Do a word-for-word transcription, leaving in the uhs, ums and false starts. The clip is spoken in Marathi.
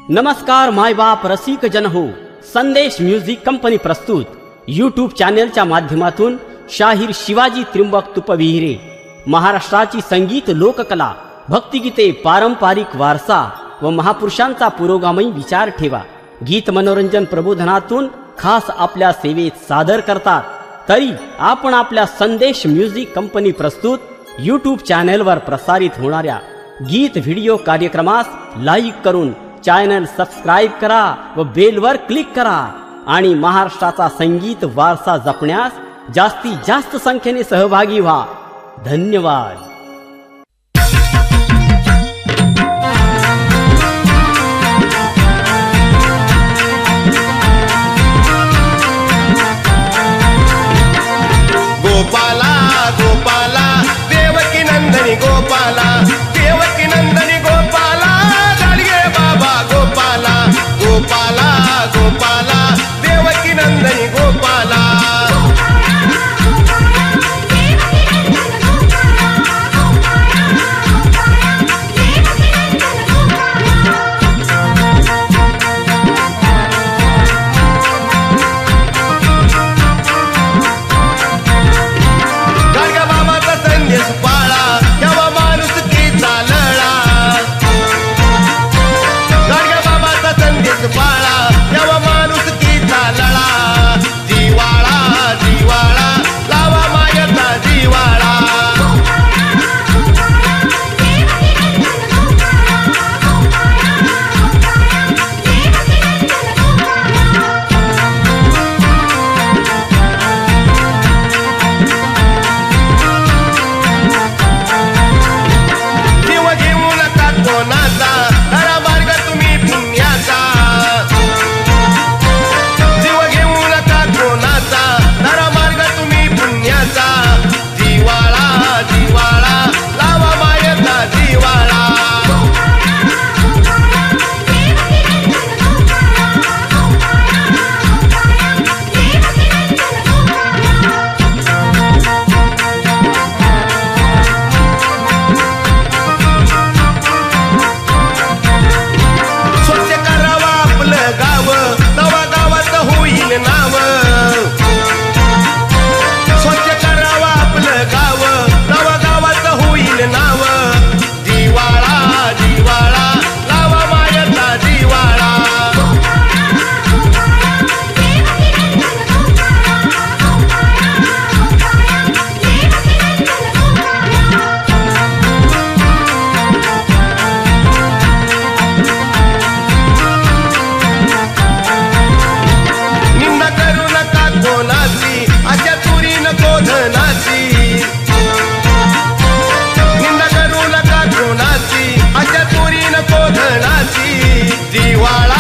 नमस्कार मायबाप रसिक जन हो, संदेश म्युझिक कंपनी प्रस्तुत यूट्यूब चॅनेलच्या माध्यमातून शाहीर शिवाजी त्र्यंबक तुपविहिरे महाराष्ट्राची संगीत लोककला, भक्तिगीते, पारंपरिक वारसा व महापुरुषांचा पुरोगामी विचार ठेवा गीत मनोरंजन प्रबोधनातून खास आपल्या सेवेत सादर करतात। तरी आपण आपल्या संदेश म्युझिक कंपनी प्रस्तुत यूट्यूब चॅनेलवर प्रसारित होणाऱ्या गीत व्हिडिओ कार्यक्रमास लाईक करून चॅनल सबस्क्राइब करा व बेलवर क्लिक करा आणि महाराष्ट्राचा संगीत वारसा जपण्यास जास्तीत जास्त संख्येने सहभागी व्हा। धन्यवाद। गोपाला गोपाला देवकी नंदनी गोपाला देवकी नंदनी गोपाला गाडगे बाबा गोपाला गोपाला गोपाला देवकी नंदनी गोपाला दिवाळा